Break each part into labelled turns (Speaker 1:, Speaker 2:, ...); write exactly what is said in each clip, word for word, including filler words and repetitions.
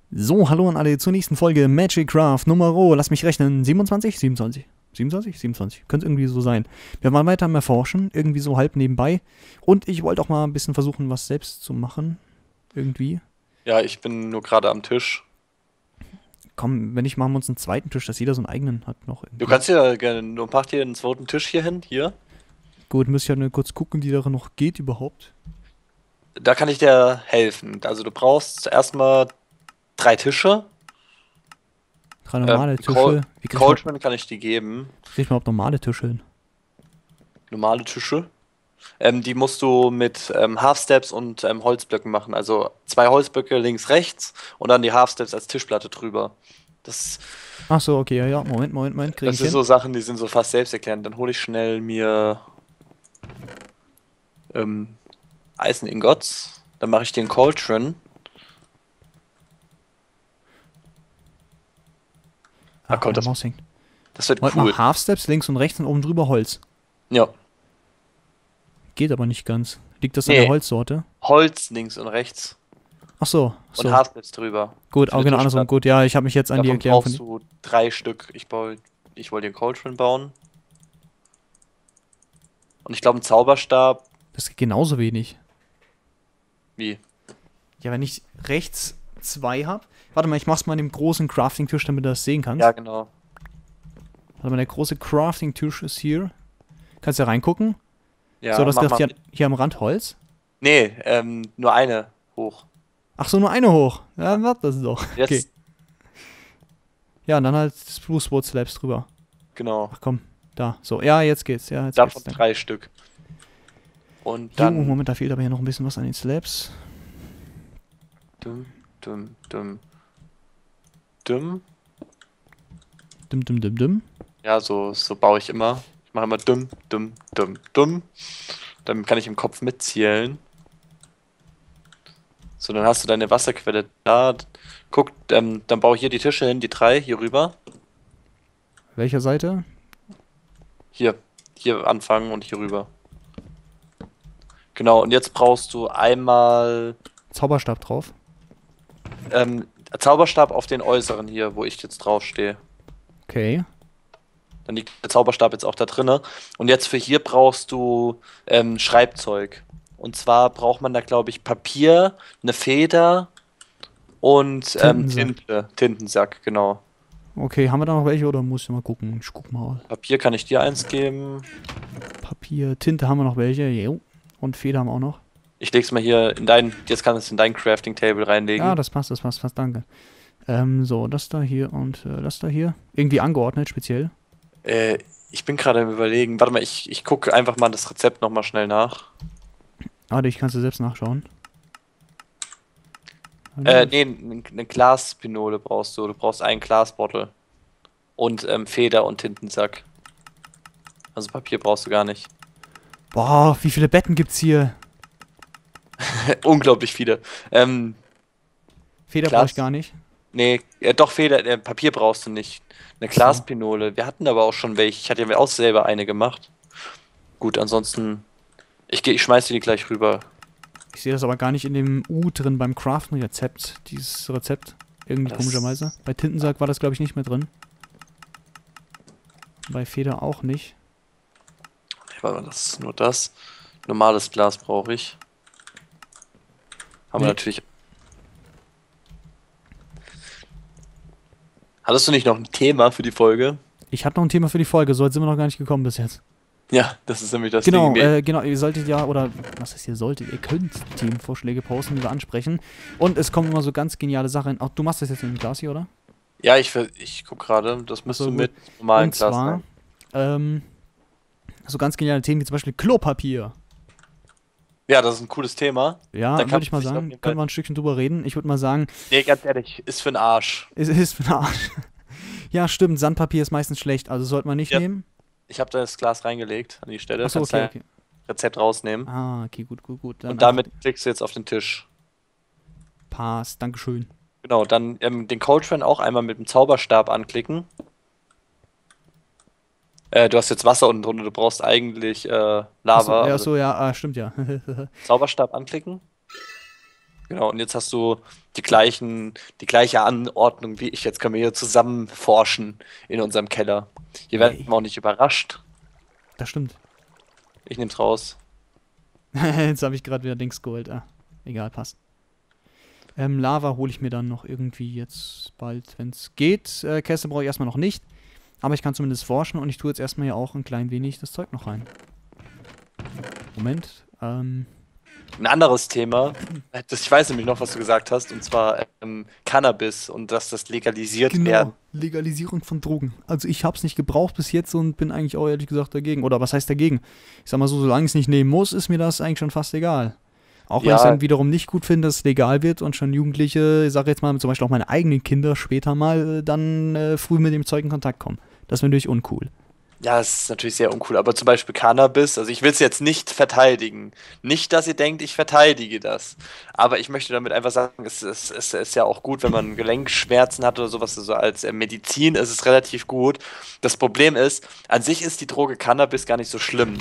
Speaker 1: So, hallo an alle zur nächsten Folge Magic Craft Numero, lass mich rechnen, siebenundzwanzig? siebenundzwanzig? siebenundzwanzig? siebenundzwanzig. Könnte irgendwie so sein. Wir waren weiter am Erforschen, irgendwie so halb nebenbei. Und ich wollte auch mal ein bisschen versuchen, was selbst zu machen. Irgendwie.
Speaker 2: Ja, ich bin nur gerade am Tisch.
Speaker 1: Komm, wenn nicht, machen wir uns einen zweiten Tisch, dass jeder so einen eigenen hat noch
Speaker 2: Du
Speaker 1: irgendwie.
Speaker 2: kannst ja gerne, du mach dir einen zweiten Tisch hier hin, hier.
Speaker 1: Gut, müsste ich ja nur kurz gucken, wie da noch geht überhaupt.
Speaker 2: Da kann ich dir helfen. Also du brauchst erstmal drei Tische.
Speaker 1: Drei
Speaker 2: Ähm,
Speaker 1: normale
Speaker 2: Col
Speaker 1: Tische. Wie krieg ich mal,
Speaker 2: Coltrane kann ich dir geben.
Speaker 1: krieg ich mal überhaupt normale Tische hin?
Speaker 2: Normale Tische. Ähm, die musst du mit ähm, Half Steps und ähm, Holzblöcken machen. Also zwei Holzblöcke links, rechts und dann die Half Steps als Tischplatte drüber. Das,
Speaker 1: Ach so, okay, ja, ja. Moment, Moment, Moment, krieg
Speaker 2: das
Speaker 1: ich
Speaker 2: ist
Speaker 1: hin.
Speaker 2: so Sachen, die sind so fast selbsterklärend. Dann hole ich schnell mir ähm, Eiseningots. Dann mache ich den Coltrane. Ah,
Speaker 1: Ach,
Speaker 2: Gott,
Speaker 1: meine
Speaker 2: das,
Speaker 1: Maus hängt.
Speaker 2: das wird
Speaker 1: Moment
Speaker 2: cool.
Speaker 1: mal, Half Steps links und rechts und oben drüber Holz.
Speaker 2: Ja.
Speaker 1: Geht aber nicht ganz. Liegt das an der
Speaker 2: Nee,
Speaker 1: Holzsorte?
Speaker 2: Holz links und rechts
Speaker 1: Ach so,
Speaker 2: und
Speaker 1: so.
Speaker 2: Haarspitz drüber.
Speaker 1: Gut,
Speaker 2: Für
Speaker 1: auch
Speaker 2: eine
Speaker 1: genau andersrum.
Speaker 2: Tischplatte.
Speaker 1: Gut, ja, ich habe mich jetzt an die
Speaker 2: Davon
Speaker 1: Erklärung von
Speaker 2: brauchst
Speaker 1: dir.
Speaker 2: du drei Stück. Ich baue, ich wollte den Coltrane bauen. Und ich glaube, einen Zauberstab.
Speaker 1: Das geht genauso wenig.
Speaker 2: Wie?
Speaker 1: Ja, wenn ich rechts zwei habe. Warte mal, ich mach's mal an dem großen Crafting-Tisch, damit du das sehen
Speaker 2: Ja,
Speaker 1: kannst.
Speaker 2: genau.
Speaker 1: Warte mal, der große Crafting-Tisch ist hier. Kannst ja reingucken. So,
Speaker 2: Ja,
Speaker 1: das
Speaker 2: mach
Speaker 1: greift
Speaker 2: mal
Speaker 1: hier,
Speaker 2: mit.
Speaker 1: hier am Rand Holz.
Speaker 2: Nee, ähm, nur eine hoch.
Speaker 1: Ach so, nur eine hoch. Ja, warte das doch. Okay.
Speaker 2: Jetzt,
Speaker 1: Ja, und dann halt Spruce Wood Slabs drüber.
Speaker 2: genau.
Speaker 1: Ach komm, da. So, ja, jetzt geht's. Ja, jetzt
Speaker 2: Davon
Speaker 1: geht's. Danke.
Speaker 2: drei Stück. Und
Speaker 1: Jo,
Speaker 2: dann.
Speaker 1: Moment, da fehlt aber hier noch ein bisschen was an den Slabs.
Speaker 2: Dumm, dumm, dumm, dumm.
Speaker 1: Dim, dim, dim, dim.
Speaker 2: Ja, so, so baue ich immer. Ich mache immer dumm, dumm, dumm, dumm. Dann kann ich im Kopf mitzielen. So, dann hast du deine Wasserquelle da. Guck, ähm, dann baue ich hier die Tische hin, die drei, hier rüber.
Speaker 1: Welcher Seite?
Speaker 2: Hier, hier anfangen und hier rüber. Genau, und jetzt brauchst du einmal
Speaker 1: Zauberstab drauf.
Speaker 2: ähm, Zauberstab auf den äußeren hier, wo ich jetzt draufstehe.
Speaker 1: Okay.
Speaker 2: Dann liegt der Zauberstab jetzt auch da drinne. Und jetzt für hier brauchst du ähm, Schreibzeug. Und zwar braucht man da, glaube ich, Papier, eine Feder und ähm,
Speaker 1: Tintensack.
Speaker 2: Tinte. Tintensack, genau.
Speaker 1: Okay, haben wir da noch welche oder muss ich mal gucken? Ich guck mal.
Speaker 2: Papier kann ich dir eins geben.
Speaker 1: Papier, Tinte haben wir noch welche. Jo. Und Feder haben wir auch noch.
Speaker 2: Ich leg's mal hier in dein, jetzt kannst du es in dein Crafting Table
Speaker 1: Ja,
Speaker 2: reinlegen.
Speaker 1: das passt, das passt, passt, danke. Ähm, so, das da hier und äh, das da hier. Irgendwie angeordnet, speziell.
Speaker 2: Äh, ich bin gerade am Überlegen. Warte mal, ich, ich gucke einfach mal das Rezept nochmal schnell nach.
Speaker 1: Warte, ich kann es selbst nachschauen.
Speaker 2: Äh, nee, n- eine Glaspinole brauchst du. Du brauchst einen Glasbottle. Und ähm, Feder und Tintensack. Also Papier brauchst du gar nicht.
Speaker 1: Boah, wie viele Betten gibt's hier?
Speaker 2: Unglaublich viele. Ähm,
Speaker 1: Feder brauche ich
Speaker 2: Glas.
Speaker 1: gar nicht.
Speaker 2: Nee, äh, doch Feder, äh, Papier brauchst du nicht. Eine
Speaker 1: Ach so.
Speaker 2: Glaspinole. Wir hatten aber auch schon welche. Ich hatte ja auch selber eine gemacht. Gut, ansonsten. Ich, geh- ich schmeiß dir die gleich rüber.
Speaker 1: Ich sehe das aber gar nicht in dem U drin beim Craften-Rezept. Dieses Rezept. Irgendwie
Speaker 2: Das.
Speaker 1: komischerweise. Bei Tintensack war das, glaube ich, nicht mehr drin. Bei Feder auch nicht.
Speaker 2: Nee, warte mal, das ist nur das. Normales Glas brauche ich. Haben wir
Speaker 1: Nee.
Speaker 2: natürlich. Hattest du nicht noch ein Thema für die Folge?
Speaker 1: Ich hatte noch ein Thema für die Folge, so weit sind wir noch gar nicht gekommen bis jetzt.
Speaker 2: Ja, das ist nämlich das
Speaker 1: Genau,
Speaker 2: Ding.
Speaker 1: äh, genau, ihr solltet ja, oder was heißt ihr solltet, ihr könnt Themenvorschläge posten, die wir ansprechen. Und es kommen immer so ganz geniale Sachen. Auch du machst das jetzt in dem Glas hier, oder?
Speaker 2: Ja, ich, ver- ich guck gerade, das müsste
Speaker 1: Achso, gut.
Speaker 2: mit normalen
Speaker 1: Und
Speaker 2: Glas
Speaker 1: zwar,
Speaker 2: sein.
Speaker 1: ähm, so ganz geniale Themen wie zum Beispiel Klopapier.
Speaker 2: Ja, das ist ein cooles Thema.
Speaker 1: Ja,
Speaker 2: Da kann
Speaker 1: würde ich
Speaker 2: man
Speaker 1: mal
Speaker 2: sich auf
Speaker 1: sagen,
Speaker 2: jeden
Speaker 1: können
Speaker 2: Fall.
Speaker 1: wir ein Stückchen drüber reden. Ich würde mal sagen,
Speaker 2: Nee, ganz ehrlich, ist für den Arsch.
Speaker 1: es ist für den Arsch. Ja, stimmt, Sandpapier ist meistens schlecht, also sollte man nicht
Speaker 2: Ja,
Speaker 1: nehmen.
Speaker 2: ich habe da das Glas reingelegt an die Stelle.
Speaker 1: Achso,
Speaker 2: Kannst
Speaker 1: okay,
Speaker 2: dein
Speaker 1: okay.
Speaker 2: Rezept rausnehmen.
Speaker 1: Ah, okay, gut, gut, gut. Dann
Speaker 2: Und
Speaker 1: einfach
Speaker 2: damit klickst du jetzt auf den Tisch.
Speaker 1: Pass, Dankeschön.
Speaker 2: Genau, dann ähm, den Coltrane auch einmal mit dem Zauberstab anklicken. Äh, du hast jetzt Wasser unten drunter, du brauchst eigentlich äh,
Speaker 1: Achso,
Speaker 2: Lava.
Speaker 1: ja,
Speaker 2: Also
Speaker 1: achso, ja, ah, stimmt ja.
Speaker 2: Zauberstab anklicken. Genau, und jetzt hast du die gleichen, die gleiche Anordnung wie ich. Jetzt können wir hier zusammen forschen in unserem Keller. Hier werden
Speaker 1: Yay.
Speaker 2: wir auch nicht überrascht.
Speaker 1: Das stimmt.
Speaker 2: Ich nehm's raus.
Speaker 1: Jetzt habe ich gerade wieder Dings geholt. Ah, egal, passt. Ähm, Lava hole ich mir dann noch irgendwie jetzt bald, wenn es geht. Äh, Käse brauche ich erstmal noch nicht. Aber ich kann zumindest forschen und ich tue jetzt erstmal ja auch ein klein wenig das Zeug noch rein. Moment. Ähm,
Speaker 2: Ein anderes Thema, das, ich weiß nämlich noch, was du gesagt hast, und zwar ähm, Cannabis und dass das legalisiert werden.
Speaker 1: genau. Legalisierung von Drogen. Also ich habe es nicht gebraucht bis jetzt und bin eigentlich auch ehrlich gesagt dagegen. Oder was heißt dagegen? Ich sag mal so, solange ich es nicht nehmen muss, ist mir das eigentlich schon fast egal. Auch wenn ich es
Speaker 2: Ja,
Speaker 1: dann wiederum nicht gut finde, dass es legal wird und schon Jugendliche, ich sage jetzt mal zum Beispiel auch meine eigenen Kinder später mal äh, dann äh, früh mit dem Zeug in Kontakt kommen. Das wäre natürlich uncool.
Speaker 2: ja, es ist natürlich sehr uncool, aber zum Beispiel Cannabis, also ich will es jetzt nicht verteidigen. Nicht, dass ihr denkt, ich verteidige das. Aber ich möchte damit einfach sagen, es, es, es ist ja auch gut, wenn man Gelenkschmerzen hat oder sowas, also als äh, Medizin ist es relativ gut. Das Problem ist, an sich ist die Droge Cannabis gar nicht so schlimm.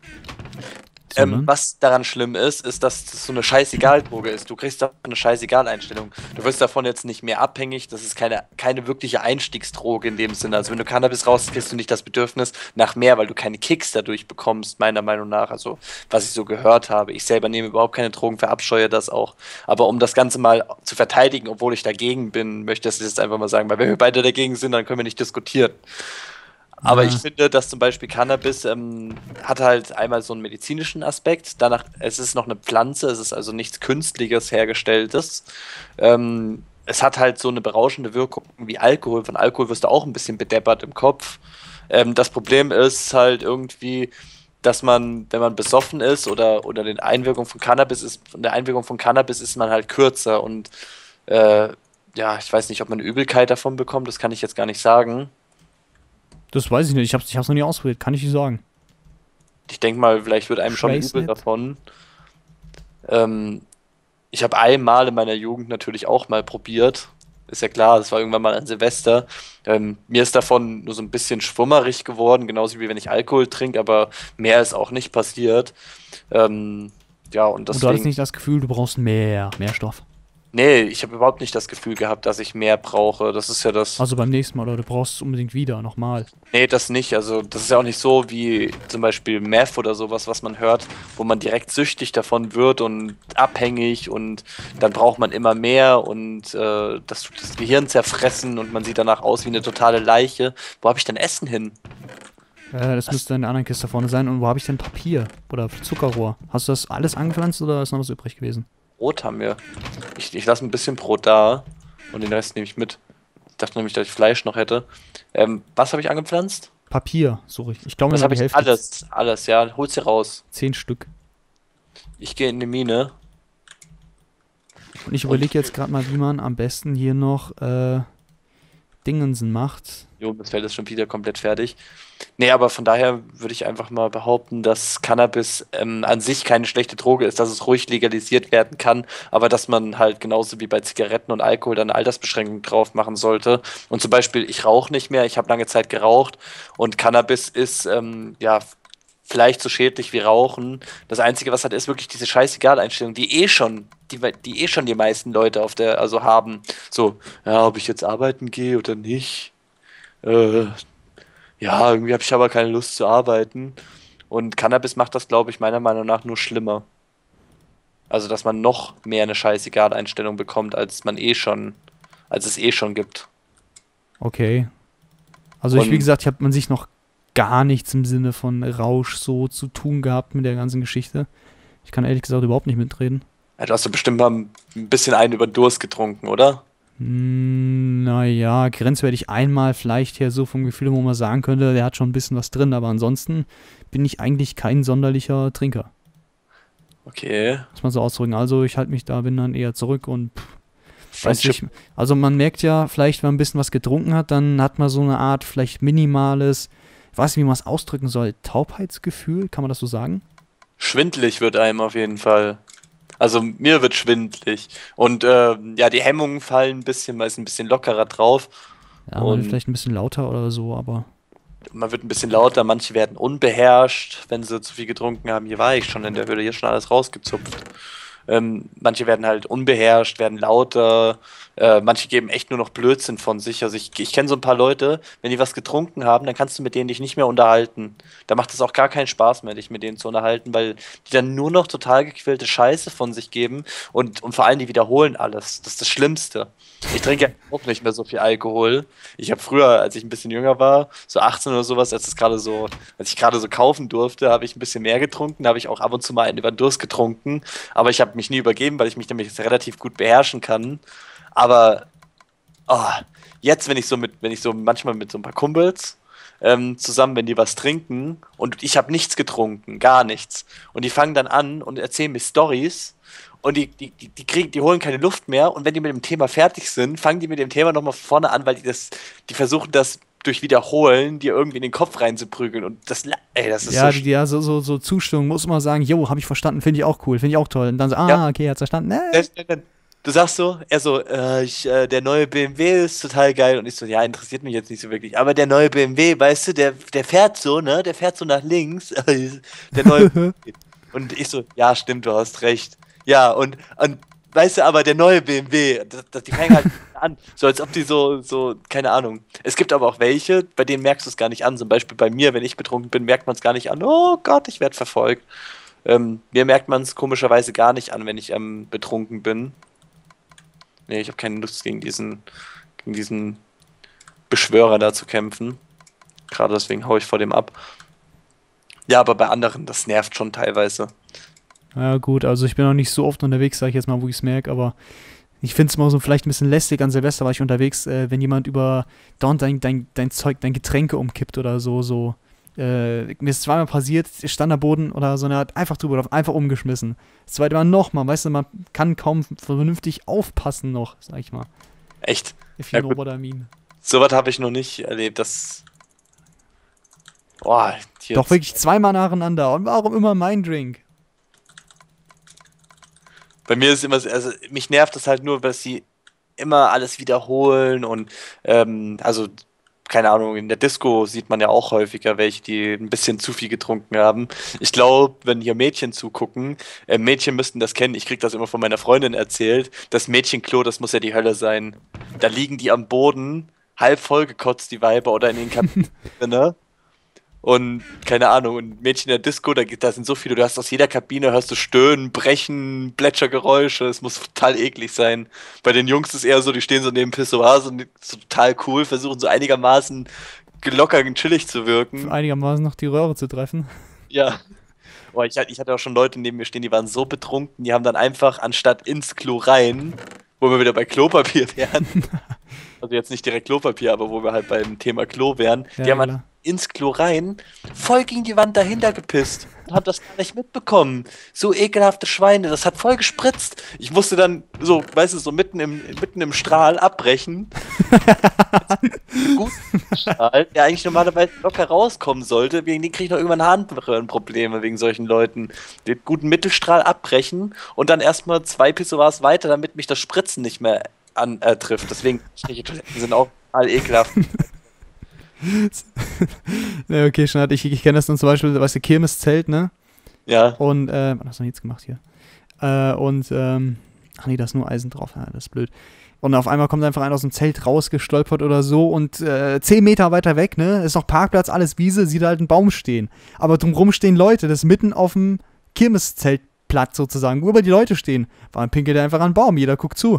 Speaker 2: Ähm,
Speaker 1: Sondern?
Speaker 2: was daran schlimm ist, ist, dass das so eine Scheißegal-Droge ist. Du kriegst davon eine Scheißegal-Einstellung. Du wirst davon jetzt nicht mehr abhängig. Das ist keine, keine wirkliche Einstiegsdroge in dem Sinne. Also wenn du Cannabis rauchst, kriegst du nicht das Bedürfnis nach mehr, weil du keine Kicks dadurch bekommst, meiner Meinung nach. Also was ich so gehört habe. Ich selber nehme überhaupt keine Drogen, verabscheue das auch. Aber um das Ganze mal zu verteidigen, obwohl ich dagegen bin, möchte ich das jetzt einfach mal sagen. Weil wenn wir beide dagegen sind, dann können wir nicht diskutieren. Aber ich
Speaker 1: Ja,
Speaker 2: finde, dass zum Beispiel Cannabis ähm, hat halt einmal so einen medizinischen Aspekt. Danach, es ist noch eine Pflanze, es ist also nichts Künstliches hergestelltes. Ähm, es hat halt so eine berauschende Wirkung wie Alkohol. Von Alkohol wirst du auch ein bisschen bedeppert im Kopf. Ähm, das Problem ist halt irgendwie, dass man, wenn man besoffen ist oder oder den Einwirkung von Cannabis ist, von der Einwirkung von Cannabis ist man halt kürzer und äh, ja, ich weiß nicht, ob man eine Übelkeit davon bekommt, das kann ich jetzt gar nicht sagen.
Speaker 1: das weiß ich nicht. Ich hab's, ich hab's noch nie ausprobiert. Kann ich nicht sagen.
Speaker 2: Ich denke mal, vielleicht wird einem
Speaker 1: Ich
Speaker 2: schon
Speaker 1: weiß
Speaker 2: übel
Speaker 1: nicht.
Speaker 2: davon. Ähm, ich habe einmal in meiner Jugend natürlich auch mal probiert. Ist ja klar, das war irgendwann mal an Silvester. Ähm, mir ist davon nur so ein bisschen schwummerig geworden, genauso wie wenn ich Alkohol trinke, aber mehr ist auch nicht passiert. Ähm, ja, und
Speaker 1: Und du hattest
Speaker 2: deswegen.
Speaker 1: nicht das Gefühl, du brauchst mehr, mehr Stoff.
Speaker 2: Nee, ich habe überhaupt nicht das Gefühl gehabt, dass ich mehr brauche. Das ist ja das.
Speaker 1: Also beim nächsten Mal, oder du brauchst es unbedingt wieder, nochmal.
Speaker 2: Nee, das nicht. Also, das ist ja auch nicht so wie zum Beispiel Meth oder sowas, was man hört, wo man direkt süchtig davon wird und abhängig und dann braucht man immer mehr und äh, das tut das Gehirn zerfressen und man sieht danach aus wie eine totale Leiche. Wo habe ich denn Essen hin?
Speaker 1: Äh, das
Speaker 2: Was?
Speaker 1: müsste in der anderen Kiste vorne sein. Und wo habe ich denn Papier? Oder Zuckerrohr? Hast du das alles angepflanzt oder ist noch was übrig gewesen?
Speaker 2: Brot haben wir. Ich, ich lasse ein bisschen Brot da und den Rest nehme ich mit. Ich dachte nämlich, dass ich Fleisch noch hätte. Ähm, was habe ich angepflanzt?
Speaker 1: Papier, suche ich. Ich glaube, mir
Speaker 2: Was
Speaker 1: war
Speaker 2: habe
Speaker 1: die
Speaker 2: ich?
Speaker 1: Hälfte.
Speaker 2: Alles, alles, ja. Hol's hier raus.
Speaker 1: Zehn Stück.
Speaker 2: Ich gehe in die Mine
Speaker 1: Und ich
Speaker 2: und
Speaker 1: überlege jetzt gerade mal, wie man am besten hier noch äh, Dingensen macht.
Speaker 2: jo, das Feld ist schon wieder komplett fertig. Nee, aber von daher würde ich einfach mal behaupten, dass Cannabis ähm, an sich keine schlechte Droge ist, dass es ruhig legalisiert werden kann, aber dass man halt genauso wie bei Zigaretten und Alkohol dann eine Altersbeschränkung drauf machen sollte. Und zum Beispiel, ich rauche nicht mehr, ich habe lange Zeit geraucht und Cannabis ist ähm, ja vielleicht so schädlich wie Rauchen. Das Einzige, was hat, ist wirklich diese Scheißegal-Einstellung, die eh schon, die, die eh schon die meisten Leute auf der, also haben. So, ja, ob ich jetzt arbeiten gehe oder nicht. Äh, ja, irgendwie habe ich aber keine Lust zu arbeiten. Und Cannabis macht das, glaube ich, meiner Meinung nach nur schlimmer. Also, dass man noch mehr eine Scheißegal-Einstellung bekommt, als man eh schon, als es eh schon gibt.
Speaker 1: Okay. Also ich, wie
Speaker 2: Und
Speaker 1: gesagt, ich habe man sich noch gar nichts im Sinne von Rausch so zu tun gehabt mit der ganzen Geschichte. Ich kann ehrlich gesagt überhaupt nicht mitreden.
Speaker 2: ja, du hast doch bestimmt mal ein bisschen einen über den Durst getrunken, oder?
Speaker 1: Hm, naja, grenzwertig einmal vielleicht hier so vom Gefühl, wo man sagen könnte, der hat schon ein bisschen was drin, aber ansonsten bin ich eigentlich kein sonderlicher Trinker.
Speaker 2: Okay.
Speaker 1: Muss man so ausdrücken. Also ich halte mich da, bin dann eher zurück und pff, weiß
Speaker 2: Friendship.
Speaker 1: nicht. Also man merkt ja, vielleicht wenn man ein bisschen was getrunken hat, dann hat man so eine Art vielleicht minimales, ich weiß nicht, wie man es ausdrücken soll, Taubheitsgefühl, kann man das so sagen?
Speaker 2: Schwindlig wird einem auf jeden Fall. Also mir wird schwindlig. Und äh, ja, die Hemmungen fallen ein bisschen, man ist ein bisschen lockerer drauf.
Speaker 1: Ja, man wird
Speaker 2: Und
Speaker 1: vielleicht ein bisschen lauter oder so, aber
Speaker 2: man wird ein bisschen lauter, manche werden unbeherrscht, wenn sie zu viel getrunken haben. Hier war ich schon in der Höhle, hier ist schon alles rausgezupft. Ähm, manche werden halt unbeherrscht, werden lauter. Äh, manche geben echt nur noch Blödsinn von sich. Also ich, ich kenne so ein paar Leute, wenn die was getrunken haben, dann kannst du mit denen dich nicht mehr unterhalten. Da macht es auch gar keinen Spaß mehr, dich mit denen zu unterhalten, weil die dann nur noch total gequälte Scheiße von sich geben und, und vor allem die wiederholen alles. Das ist das Schlimmste. Ich trinke ja auch nicht mehr so viel Alkohol. Ich habe früher, als ich ein bisschen jünger war, so achtzehn oder sowas, als es gerade so, als ich gerade so kaufen durfte, habe ich ein bisschen mehr getrunken, da habe ich auch ab und zu mal einen über den Durst getrunken, aber ich habe mich nie übergeben, weil ich mich nämlich relativ gut beherrschen kann. Aber oh, jetzt, wenn ich so mit, wenn ich so manchmal mit so ein paar Kumpels ähm, zusammen, wenn die was trinken und ich habe nichts getrunken, gar nichts, und die fangen dann an und erzählen mir Storys und die, die, die, die kriegen, die holen keine Luft mehr und wenn die mit dem Thema fertig sind, fangen die mit dem Thema nochmal vorne an, weil die das, die versuchen das durch Wiederholen dir irgendwie in den Kopf reinzuprügeln und das, ey, das ist
Speaker 1: Ja,
Speaker 2: so.
Speaker 1: die, ja, so, so, so Zustimmung muss immer sagen, jo, habe ich verstanden, finde ich auch cool, finde ich auch toll. Und dann so, ah,
Speaker 2: Ja.
Speaker 1: okay, hat's verstanden. Äh.
Speaker 2: Du sagst so, er so, äh, ich, äh, der neue B M W ist total geil. Und ich so, ja, interessiert mich jetzt nicht so wirklich. Aber der neue B M W, weißt du, der, der fährt so, ne? Der fährt so nach links. Der neue B M W. Und ich so, ja, stimmt, du hast recht. Ja, und, und weißt du, aber der neue B M W, das, das, die fangen halt an, so als ob die so, so, keine Ahnung. Es gibt aber auch welche, bei denen merkst du es gar nicht an. Zum Beispiel bei mir, wenn ich betrunken bin, merkt man es gar nicht an. Oh Gott, ich werde verfolgt. Ähm, mir merkt man es komischerweise gar nicht an, wenn ich ähm, betrunken bin. Nee, ich habe keine Lust gegen diesen, gegen diesen Beschwörer da zu kämpfen. Gerade deswegen haue ich vor dem ab. Ja, aber bei anderen, das nervt schon teilweise.
Speaker 1: Ja, gut, also ich bin noch nicht so oft unterwegs, sag ich jetzt mal, wo ich es merke, aber ich finde es immer so vielleicht ein bisschen lästig. An Silvester war ich unterwegs, äh, wenn jemand über dauernd dein, dein, dein Zeug, dein Getränke umkippt oder so, so. Äh, mir ist zweimal passiert, ich stand am Boden oder so, und er hat einfach drüber, drauf, einfach umgeschmissen. Das zweite Mal nochmal, weißt du, man kann kaum vernünftig aufpassen noch, sag ich mal.
Speaker 2: Echt?
Speaker 1: If you
Speaker 2: Ja,
Speaker 1: know
Speaker 2: gut.
Speaker 1: what I mean.
Speaker 2: Sowas habe ich noch nicht erlebt. Das. Boah, hier.
Speaker 1: Doch wirklich zweimal nacheinander. Und warum immer mein Drink?
Speaker 2: Bei mir ist immer, so- also mich nervt das halt nur, dass sie immer alles wiederholen und ähm, also keine Ahnung, in der Disco sieht man ja auch häufiger welche, die ein bisschen zu viel getrunken haben. Ich glaube, wenn hier Mädchen zugucken, äh, Mädchen müssten das kennen, ich krieg das immer von meiner Freundin erzählt, das Mädchenklo, das muss ja die Hölle sein. Da liegen die am Boden, halb vollgekotzt, die Weiber, oder in den Kabinen, ne? Und keine Ahnung, und Mädchen in der Disco, da, da sind so viele, du hast aus jeder Kabine, hörst du Stöhnen, Brechen, Plätschergeräusche, es muss total eklig sein. Bei den Jungs ist es eher so, die stehen so neben Pissoirs und so total cool, versuchen so einigermaßen gelockert und chillig zu wirken.
Speaker 1: Einigermaßen noch die Röhre zu treffen.
Speaker 2: Ja. Boah, ich, ich hatte auch schon Leute neben mir stehen, die waren so betrunken, die haben dann einfach, anstatt ins Klo rein, wo wir wieder bei Klopapier wären, also jetzt nicht direkt Klopapier, aber wo wir halt beim Thema Klo wären,
Speaker 1: Ja,
Speaker 2: die haben
Speaker 1: klar.
Speaker 2: dann ins Klo rein, voll gegen die Wand dahinter gepisst und hab das gar nicht mitbekommen. So ekelhafte Schweine, das hat voll gespritzt. Ich musste dann so, weißt du, so mitten im, mitten im Strahl abbrechen. Gut Strahl, der eigentlich normalerweise locker rauskommen sollte, wegen dem kriege ich noch irgendwann Harnröhrenprobleme wegen solchen Leuten. Den guten Mittelstrahl abbrechen und dann erstmal zwei Pissoirs weiter, damit mich das Spritzen nicht mehr an, äh, trifft. Deswegen, öffentliche Toiletten sind auch total ekelhaft.
Speaker 1: Ja, okay, schon hatte ich, ich kenne das dann zum Beispiel, weißt du, Kirmeszelt, ne?
Speaker 2: Ja.
Speaker 1: Und, äh, was hast du denn jetzt gemacht hier? Äh, und, ähm, ach nee, da ist nur Eisen drauf, ja, das ist blöd. Und auf einmal kommt einfach einer aus dem Zelt rausgestolpert oder so und äh, zehn Meter weiter weg, ne, ist noch Parkplatz, alles Wiese, sieht halt ein Baum stehen. Aber drumrum stehen Leute, das ist mitten auf dem Kirmeszeltplatz sozusagen, wo über die Leute stehen. War ein pinkelt einfach an den Baum, jeder guckt zu.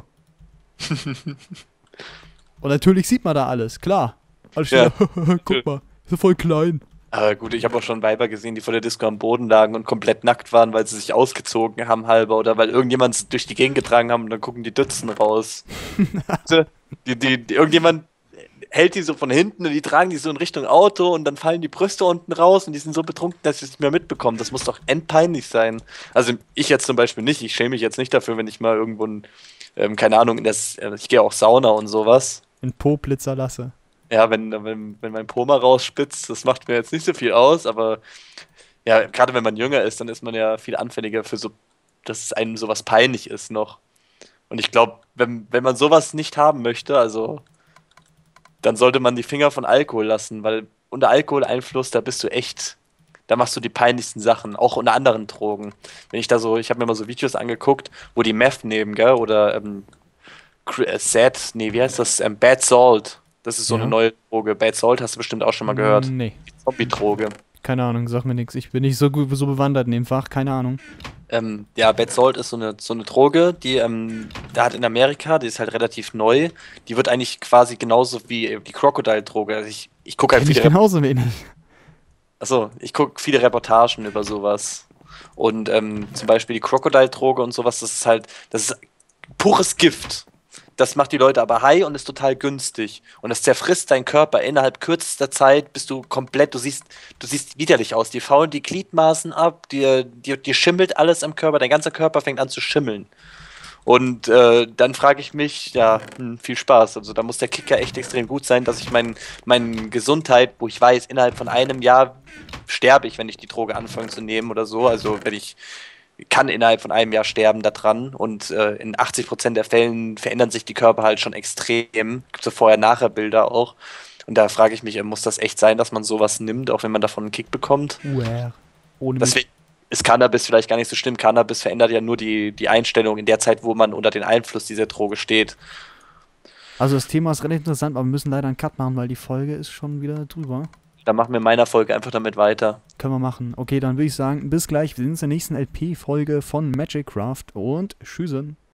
Speaker 1: Und natürlich sieht man da alles, klar. Alles
Speaker 2: Ja.
Speaker 1: steht, guck mal, ist ja voll klein.
Speaker 2: Aber gut, ich habe auch schon Weiber gesehen, die vor der Disco am Boden lagen und komplett nackt waren, weil sie sich ausgezogen haben halber oder weil irgendjemand es durch die Gegend getragen haben und dann gucken die Dützen raus. die, die, die, irgendjemand hält die so von hinten und die tragen die so in Richtung Auto und dann fallen die Brüste unten raus und die sind so betrunken, dass sie es nicht mehr mitbekommen. Das muss doch endpeinlich sein. Also ich jetzt zum Beispiel nicht, ich schäme mich jetzt nicht dafür, wenn ich mal irgendwo, ein, ähm, keine Ahnung, in das, äh, ich gehe auch Sauna und sowas.
Speaker 1: In Po-Blitzer lasse.
Speaker 2: Ja, wenn, wenn, wenn mein Po mal rausspitzt, das macht mir jetzt nicht so viel aus, aber ja, gerade wenn man jünger ist, dann ist man ja viel anfälliger für so, dass es einem sowas peinlich ist noch. Und ich glaube, wenn, wenn man sowas nicht haben möchte, also dann sollte man die Finger von Alkohol lassen, weil unter Alkoholeinfluss, da bist du echt, Da machst du die peinlichsten Sachen, auch unter anderen Drogen. Wenn ich da so, ich habe mir mal so Videos angeguckt, wo die Meth nehmen, gell, oder ähm, Cr- äh, Sad, nee, wie heißt das? Ähm, Bad Salt. Das ist so eine
Speaker 1: Ja.
Speaker 2: neue Droge. Bad Salt hast du bestimmt auch schon mal gehört.
Speaker 1: Nee,
Speaker 2: Zombie-Droge.
Speaker 1: keine Ahnung, sag mir nichts. Ich bin nicht so gut, so bewandert in dem Fach, keine Ahnung.
Speaker 2: Ähm, ja, Bad Salt ist so eine, so eine Droge, die, ähm, da hat in Amerika, die ist halt relativ neu. Die wird eigentlich quasi genauso wie äh, die Crocodile-Droge. Also ich, ich gucke halt
Speaker 1: Kenn ich
Speaker 2: viele, Rep
Speaker 1: genauso wenig.
Speaker 2: Achso, ich gucke viele Reportagen über sowas. Und ähm, zum Beispiel die Crocodile-Droge und sowas, das ist halt, das ist pures Gift. Das macht die Leute aber high und ist total günstig. Und das zerfrisst deinen Körper innerhalb kürzester Zeit, bist du komplett, du siehst, du siehst widerlich aus. Die faulen die Gliedmaßen ab, dir, dir, dir schimmelt alles im Körper, dein ganzer Körper fängt an zu schimmeln. Und äh, dann frage ich mich, ja, hm, viel Spaß. Also da muss der Kicker echt extrem gut sein, dass ich mein, meine Gesundheit, wo ich weiß, innerhalb von einem Jahr sterbe ich, wenn ich die Droge anfange zu nehmen oder so. Also wenn ich kann innerhalb von einem Jahr sterben da dran und äh, in achtzig Prozent der Fällen verändern sich die Körper halt schon extrem. Gibt so Vorher-Nachher-Bilder auch. Und da frage ich mich, äh, muss das echt sein, dass man sowas nimmt, auch wenn man davon einen Kick bekommt?
Speaker 1: Uer. Ohne Witz.
Speaker 2: Deswegen ist Cannabis vielleicht gar nicht so schlimm. Cannabis verändert ja nur die, die Einstellung in der Zeit, wo man unter den Einfluss dieser Droge steht.
Speaker 1: Also das Thema ist relativ interessant, aber wir müssen leider einen Cut machen, weil die Folge ist schon wieder drüber.
Speaker 2: Dann machen wir in meiner Folge einfach damit weiter.
Speaker 1: Können wir machen. Okay, dann würde ich sagen, bis gleich. Wir sehen uns in der nächsten L P-Folge von Magic Craft und tschüssen.